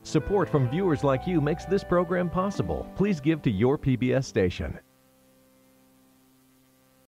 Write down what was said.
Support from viewers like you makes this program possible. Please give to your PBS station.